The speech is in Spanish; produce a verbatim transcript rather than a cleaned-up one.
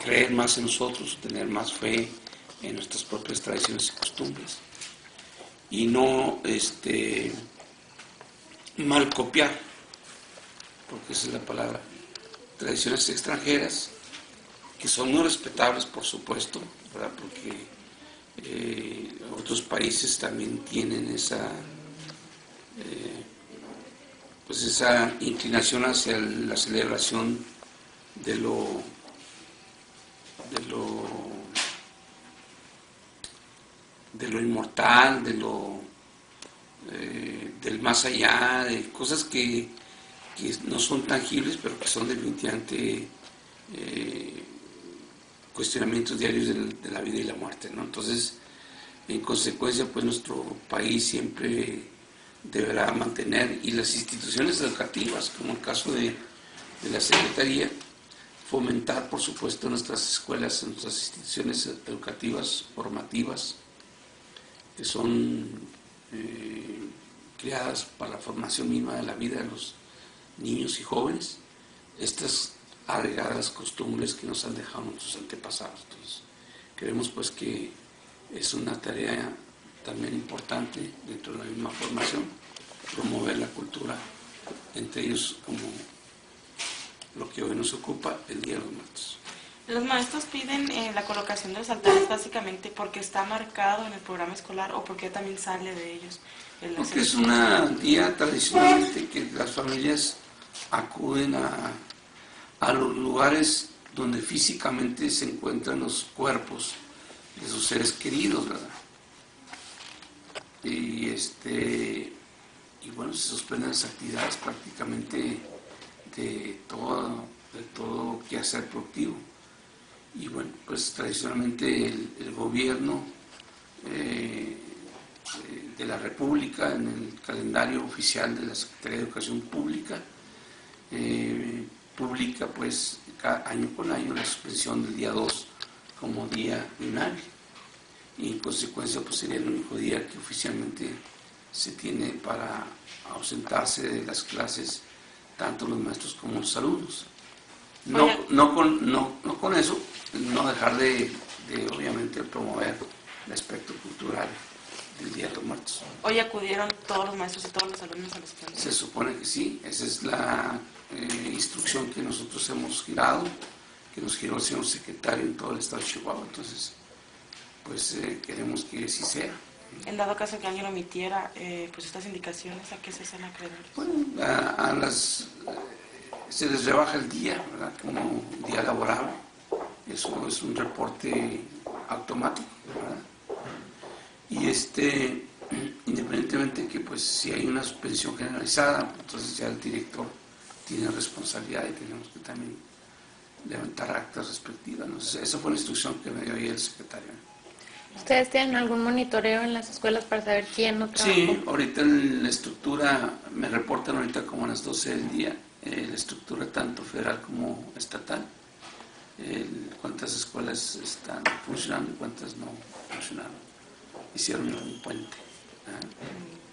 creer más en nosotros, tener más fe en nuestras propias tradiciones y costumbres, y no este, mal copiar, porque esa es la palabra, tradiciones extranjeras, que son muy respetables, por supuesto, ¿verdad? Porque eh, otros países también tienen esa, eh, pues esa inclinación hacia la celebración de lo, de lo, de lo inmortal, de lo, eh, del más allá, de cosas que, que no son tangibles, pero que son definitivamente eh, cuestionamientos diarios de, de la vida y la muerte, ¿no? Entonces, en consecuencia, pues nuestro país siempre deberá mantener, y las instituciones educativas, como el caso de, de la Secretaría, fomentar, por supuesto, en nuestras escuelas, en nuestras instituciones educativas, formativas, que son eh, creadas para la formación misma de la vida de los niños y jóvenes, estas arraigadas costumbres que nos han dejado nuestros antepasados. Entonces, creemos pues que es una tarea también importante dentro de la misma formación, promover la cultura, entre ellos como lo que hoy nos ocupa, el Día de los Muertos. Los maestros piden eh, la colocación de los altares básicamente porque está marcado en el programa escolar o porque también sale de ellos. El porque es un día tradicionalmente que las familias acuden a, a los lugares donde físicamente se encuentran los cuerpos de sus seres queridos, ¿verdad? Y, este, y bueno, se suspenden las actividades prácticamente de todo, de todo quehacer productivo. Y bueno, pues tradicionalmente el, el gobierno eh, de la República, en el calendario oficial de la Secretaría de Educación Pública, eh, publica pues cada año con año la suspensión del día dos como día inhábil, y en consecuencia pues sería el único día que oficialmente se tiene para ausentarse de las clases tanto los maestros como los alumnos. No, no, con, no, no con eso, no dejar de, de obviamente promover el aspecto cultural del Día de los Muertos. ¿Hoy acudieron todos los maestros y todos los alumnos a la escuela? Se supone que sí, esa es la eh, instrucción que nosotros hemos girado, que nos giró el señor secretario en todo el estado de Chihuahua, entonces pues eh, queremos que así sea. En dado caso que alguien omitiera eh, pues estas indicaciones, ¿a qué se hacen acreedores? Bueno, a, a las, se les rebaja el día, ¿verdad? Como un día laborable, eso es un reporte automático, ¿verdad? Y este, independientemente que pues si hay una suspensión generalizada, entonces ya el director tiene responsabilidad y tenemos que también levantar actas respectivas, ¿no? Esa fue la instrucción que me dio ayer el secretario. ¿Ustedes tienen algún monitoreo en las escuelas para saber quién no trabajó? Sí, ahorita en la estructura, me reportan ahorita como a las doce del día, eh, la estructura tanto federal como estatal, eh, cuántas escuelas están funcionando y cuántas no funcionaron. Hicieron un puente. ¿eh?